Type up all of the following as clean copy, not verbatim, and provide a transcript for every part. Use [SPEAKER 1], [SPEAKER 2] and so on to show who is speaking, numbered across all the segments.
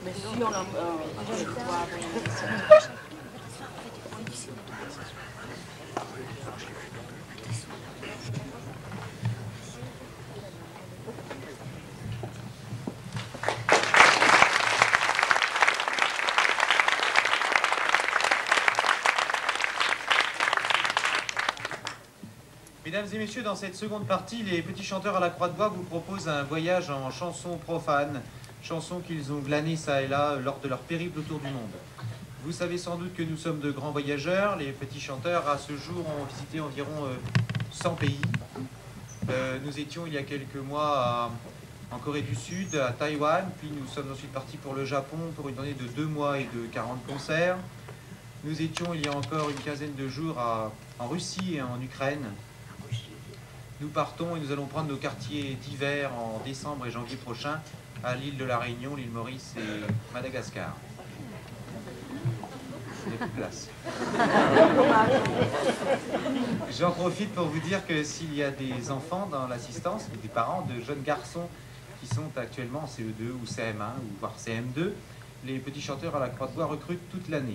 [SPEAKER 1] Mesdames et messieurs, dans cette seconde partie, les petits chanteurs à la Croix de Bois vous proposent un voyage en chansons profanes, chansons qu'ils ont glanées ça et là lors de leur périple autour du monde. Vous savez sans doute que nous sommes de grands voyageurs. Les petits chanteurs, à ce jour, ont visité environ 100 pays. Nous étions il y a quelques mois en Corée du Sud, à Taïwan, puis nous sommes ensuite partis pour le Japon pour une tournée de 2 mois et de 40 concerts. Nous étions il y a encore une quinzaine de jours en Russie et en Ukraine. Nous partons et nous allons prendre nos quartiers d'hiver en décembre et janvier prochain à l'île de la Réunion, l'île Maurice et Madagascar. Il n'y a plus de place. J'en profite pour vous dire que s'il y a des enfants dans l'assistance, des parents de jeunes garçons qui sont actuellement en CE2 ou CM1 ou voire CM2, les petits chanteurs à la Croix de Bois recrutent toute l'année.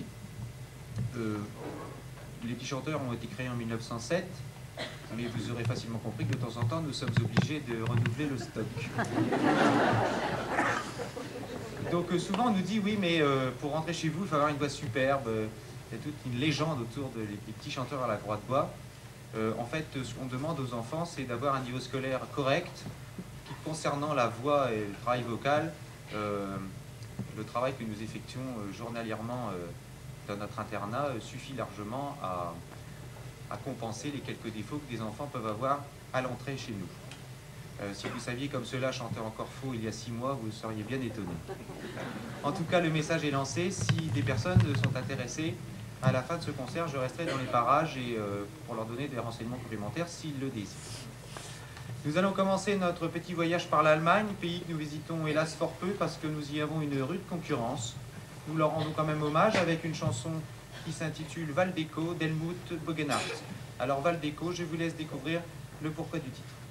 [SPEAKER 1] Les petits chanteurs ont été créés en 1907. Mais vous aurez facilement compris que de temps en temps, nous sommes obligés de renouveler le stock. Donc souvent on nous dit, oui, mais pour rentrer chez vous, il faut avoir une voix superbe. Il y a toute une légende autour des petits chanteurs à la Croix de Bois. En fait, ce qu'on demande aux enfants, c'est d'avoir un niveau scolaire correct, qui, concernant la voix et le travail vocal, le travail que nous effectuons journalièrement dans notre internat suffit largement à compenser les quelques défauts que des enfants peuvent avoir à l'entrée chez nous. Si vous saviez comme cela chanter encore faux il y a 6 mois, vous seriez bien étonnés. En tout cas, le message est lancé. Si des personnes sont intéressées, à la fin de ce concert, je resterai dans les parages et pour leur donner des renseignements complémentaires s'ils le désirent. Nous allons commencer notre petit voyage par l'Allemagne, pays que nous visitons hélas fort peu parce que nous y avons une rude concurrence. Nous leur rendons quand même hommage avec une chanson qui s'intitule Waldeco d'Helmut Bogenhardt. Alors Waldeco, je vous laisse découvrir le pourquoi du titre.